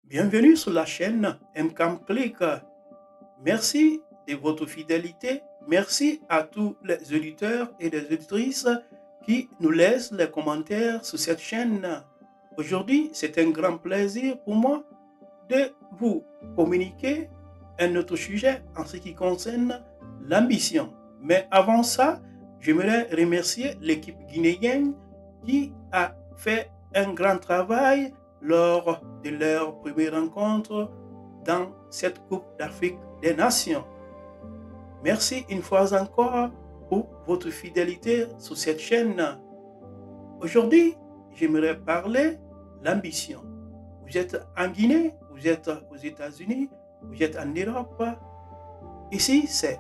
Bienvenue sur la chaîne MCAM Click. Merci de votre fidélité. Merci à tous les auditeurs et les auditrices qui nous laissent les commentaires sur cette chaîne. Aujourd'hui, c'est un grand plaisir pour moi de vous communiquer un autre sujet en ce qui concerne l'ambition. Mais avant ça, j'aimerais remercier l'équipe guinéenne qui a fait un grand travail lors de leur première rencontre dans cette Coupe d'Afrique des Nations. Merci une fois encore pour votre fidélité sur cette chaîne. Aujourd'hui, j'aimerais parler de l'ambition. Vous êtes en Guinée, vous êtes aux États-Unis, vous êtes en Europe. Ici, c'est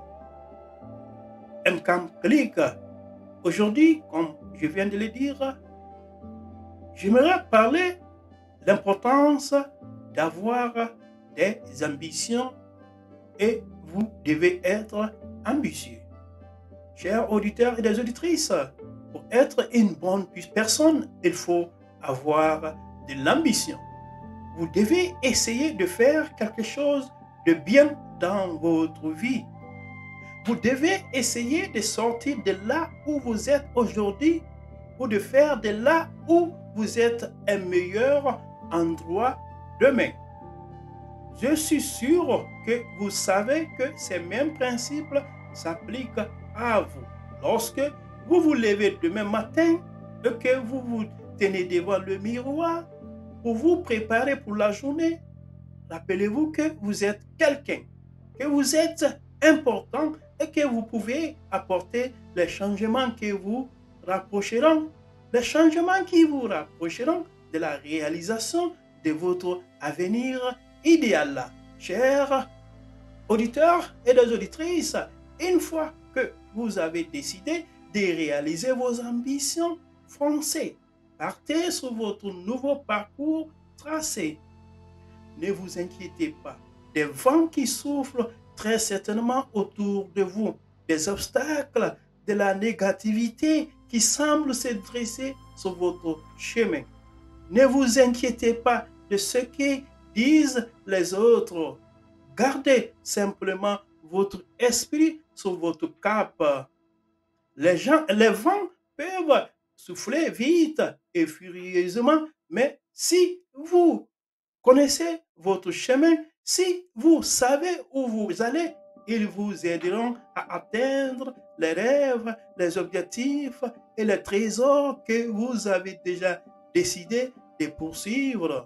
MCAM Click. Aujourd'hui, comme je viens de le dire, j'aimerais parler de l'importance d'avoir des ambitions et vous devez être ambitieux. Chers auditeurs et des auditrices, pour être une bonne personne, il faut avoir de l'ambition. Vous devez essayer de faire quelque chose de bien dans votre vie. Vous devez essayer de sortir de là où vous êtes aujourd'hui ou de faire de là où vous êtes un meilleur endroit demain. Je suis sûr que vous savez que ces mêmes principes s'appliquent à vous. Lorsque vous vous levez demain matin et que vous vous tenez devant le miroir pour vous préparer pour la journée, rappelez-vous que vous êtes quelqu'un, que vous êtes important et que vous pouvez apporter les changements qui vous rapprocheront, les changements qui vous rapprocheront de la réalisation de votre avenir idéal. Chers auditeurs et des auditrices, une fois que vous avez décidé de réaliser vos ambitions, foncez, partez sur votre nouveau parcours tracé. Ne vous inquiétez pas, des vents qui soufflent très certainement autour de vous, des obstacles, de la négativité qui semble se dresser sur votre chemin. Ne vous inquiétez pas de ce que disent les autres. Gardez simplement votre esprit sur votre cap. Les vents peuvent souffler vite et furieusement, mais si vous connaissez votre chemin, si vous savez où vous allez, ils vous aideront à atteindre les rêves, les objectifs et les trésors que vous avez déjà décidé de poursuivre.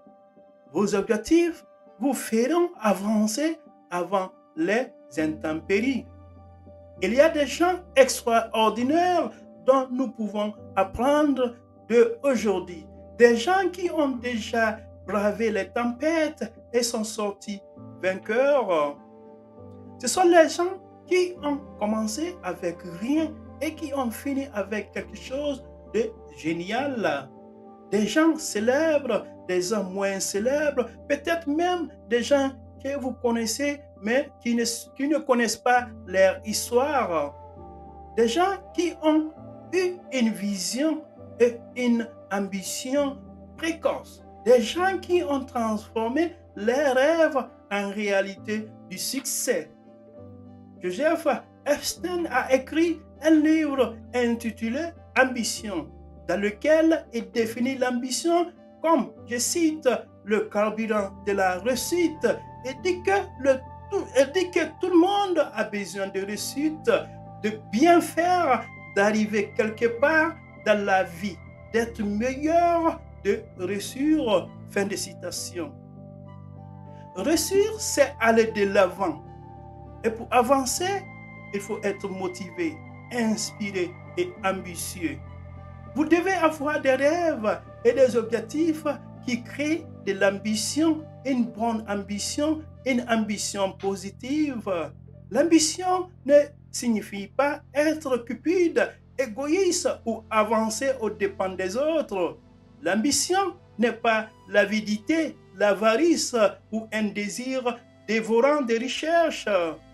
Vos objectifs vous feront avancer avant les intempéries. Il y a des gens extraordinaires dont nous pouvons apprendre d'aujourd'hui. Des gens qui ont déjà bravé les tempêtes et sont sortis vainqueurs. Ce sont les gens qui ont commencé avec rien et qui ont fini avec quelque chose de génial. Des gens célèbres, des gens moins célèbres, peut-être même des gens que vous connaissez, mais qui ne connaissent pas leur histoire. Des gens qui ont eu une vision et une ambition précoce. Des gens qui ont transformé leurs rêves en réalité du succès. Joseph Epstein a écrit un livre intitulé Ambition, dans lequel il définit l'ambition comme, je cite, le carburant de la réussite, et dit que tout le monde a besoin de réussite, de bien faire, d'arriver quelque part dans la vie, d'être meilleur, de réussir. Fin de citation. Réussir, c'est aller de l'avant. Et pour avancer, il faut être motivé, inspiré et ambitieux. Vous devez avoir des rêves et des objectifs qui créent de l'ambition, une bonne ambition, une ambition positive. L'ambition ne signifie pas être cupide, égoïste ou avancer aux dépens des autres. L'ambition n'est pas l'avidité, l'avarice ou un désir dévorant des richesses.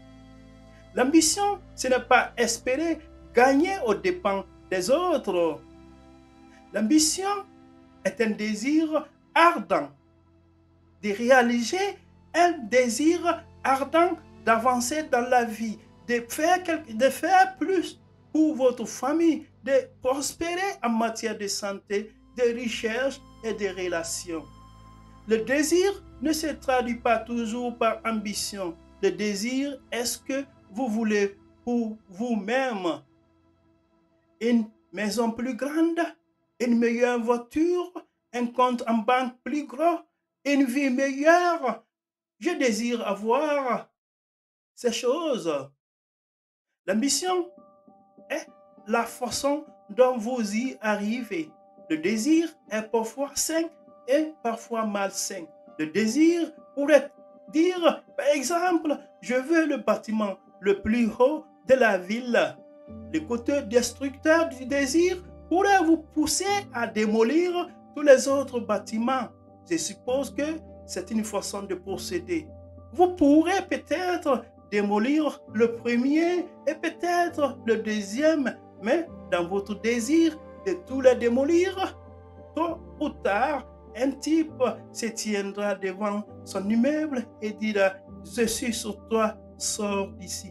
L'ambition, ce n'est pas espérer gagner aux dépens des autres. L'ambition est un désir ardent de réaliser un désir ardent d'avancer dans la vie, de faire plus pour votre famille, de prospérer en matière de santé, de richesse et de relations. Le désir ne se traduit pas toujours par ambition. Le désir est ce que vous voulez pour vous-même. Une maison plus grande, une meilleure voiture, un compte en banque plus gros, une vie meilleure. Je désire avoir ces choses. L'ambition est la façon dont vous y arrivez. Le désir est parfois sain et parfois malsain. Le désir pourrait dire, par exemple, je veux le bâtiment le plus haut de la ville. Le côté destructeur du désir pourrait vous pousser à démolir tous les autres bâtiments. Je suppose que c'est une façon de procéder. Vous pourrez peut-être démolir le premier et peut-être le deuxième, mais dans votre désir de tout les démolir, tôt ou tard, un type se tiendra devant son immeuble et dira, je suis sur toi, sors d'ici.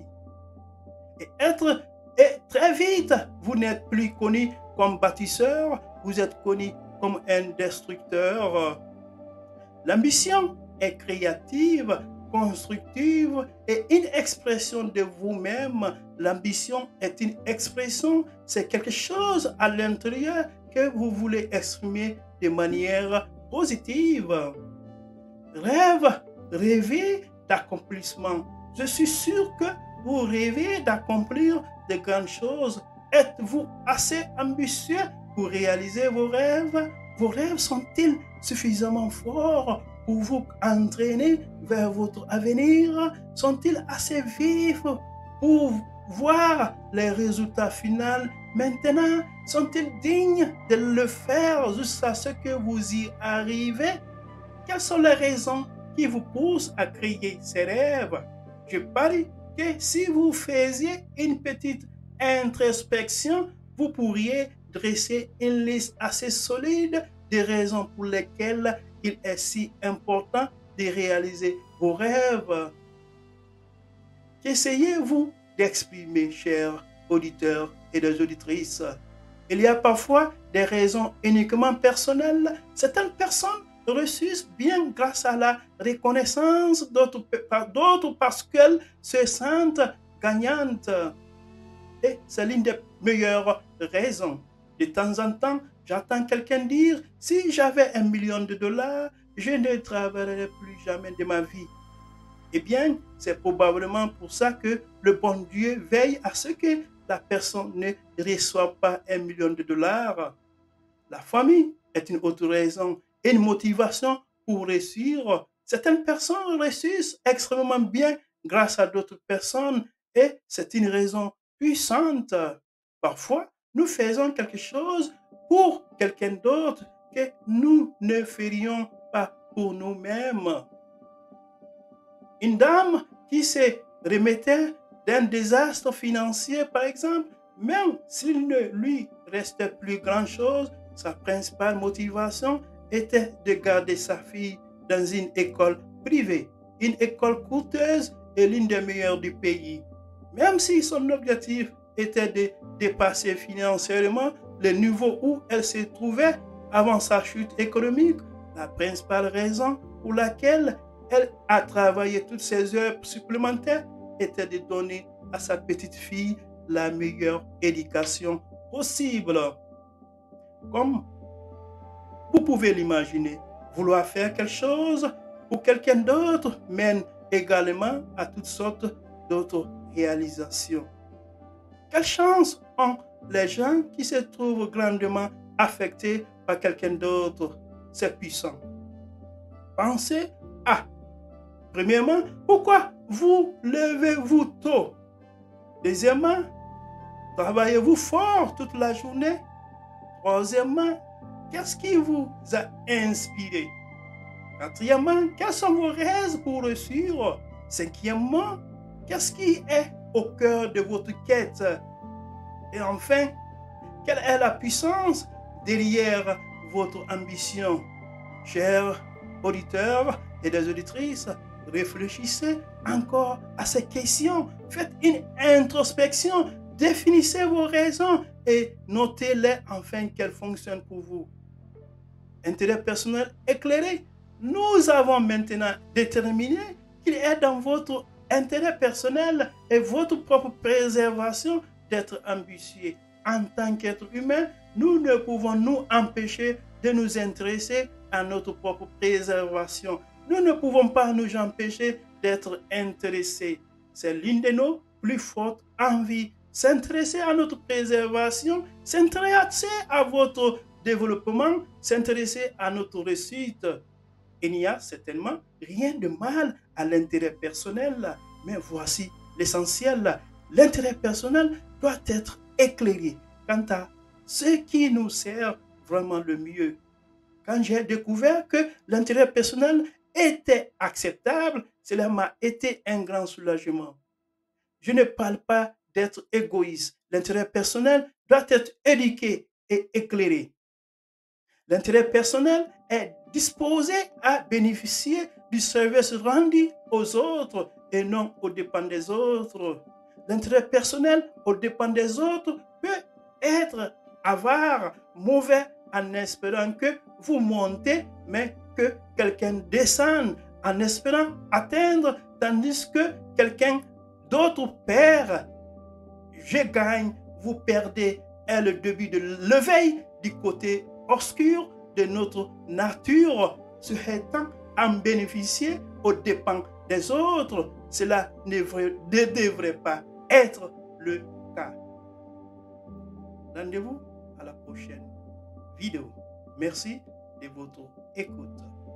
Et très vite, vous n'êtes plus connu comme bâtisseur, vous êtes connu comme un destructeur. L'ambition est créative, constructive et une expression de vous-même. L'ambition est une expression, c'est quelque chose à l'intérieur que vous voulez exprimer de manière positive. Rêvez d'accomplissement. Je suis sûr que vous rêvez d'accomplir de grandes choses. Êtes-vous assez ambitieux pour réaliser vos rêves? Vos rêves sont-ils suffisamment forts pour vous entraîner vers votre avenir? Sont-ils assez vifs pour voir les résultats finaux maintenant? Sont-ils dignes de le faire jusqu'à ce que vous y arrivez? Quelles sont les raisons qui vous poussent à créer ces rêves? Je parie que si vous faisiez une petite introspection, vous pourriez dresser une liste assez solide des raisons pour lesquelles il est si important de réaliser vos rêves. Qu'essayez-vous d'exprimer, chers auditeurs et des auditrices? Il y a parfois des raisons uniquement personnelles. Certaines personnes réussissent bien grâce à la reconnaissance, d'autres parce qu'elles se sentent gagnantes. Et c'est l'une des meilleures raisons. De temps en temps, j'entends quelqu'un dire, si j'avais $1 million, je ne travaillerais plus jamais de ma vie. Eh bien, c'est probablement pour ça que le bon Dieu veille à ce que la personne ne reçoive pas $1 million. La famille est une autre raison et une motivation pour réussir. Certaines personnes réussissent extrêmement bien grâce à d'autres personnes et c'est une raison puissante. Parfois, nous faisons quelque chose pour quelqu'un d'autre que nous ne ferions pas pour nous-mêmes. Une dame qui se remettait d'un désastre financier, par exemple, même s'il ne lui restait plus grand-chose, sa principale motivation était de garder sa fille dans une école privée, une école coûteuse et l'une des meilleures du pays. Même si son objectif était de dépasser financièrement le niveau où elle se trouvait avant sa chute économique, la principale raison pour laquelle elle a travaillé toutes ces heures supplémentaires était de donner à sa petite fille la meilleure éducation possible. Comme vous pouvez l'imaginer, vouloir faire quelque chose pour quelqu'un d'autre mène également à toutes sortes d'autres réalisations. Quelle chance ont les gens qui se trouvent grandement affectés par quelqu'un d'autre? C'est puissant. Pensez à, premièrement, pourquoi vous levez-vous tôt? Deuxièmement, travaillez-vous fort toute la journée? Troisièmement, qu'est-ce qui vous a inspiré? Quatrièmement, quels sont vos rêves pour réussir? Cinquièmement, qu'est-ce qui est au cœur de votre quête? Et enfin, quelle est la puissance derrière votre ambition? Chers auditeurs et des auditrices, réfléchissez encore à ces questions. Faites une introspection. Définissez vos raisons et notez-les afin qu'elles fonctionnent pour vous. Intérêt personnel éclairé. Nous avons maintenant déterminé qu'il est dans votre intérêt personnel et votre propre préservation d'être ambitieux. En tant qu'être humain, nous ne pouvons nous empêcher de nous intéresser à notre propre préservation. Nous ne pouvons pas nous empêcher d'être intéressés. C'est l'une de nos plus fortes envies. S'intéresser à notre préservation, s'intéresser à votre développement, s'intéresser à notre réussite. Il n'y a certainement rien de mal à l'intérêt personnel, mais voici l'essentiel. L'intérêt personnel doit être éclairé quant à ce qui nous sert vraiment le mieux. Quand j'ai découvert que l'intérêt personnel était acceptable, cela m'a été un grand soulagement. Je ne parle pas d'être égoïste. L'intérêt personnel doit être éduqué et éclairé. L'intérêt personnel est disposé à bénéficier du service rendu aux autres et non aux dépens des autres. L'intérêt personnel aux dépens des autres peut être avare, mauvais, en espérant que vous montez, mais que quelqu'un descende, en espérant atteindre, tandis que quelqu'un d'autre perd. Je gagne, vous perdez est le début de l'éveil du côté obscur de notre nature, souhaitant en bénéficier aux dépens des autres. Cela ne devrait pas être le cas. Rendez-vous à la prochaine vidéo. Merci de votre écoute.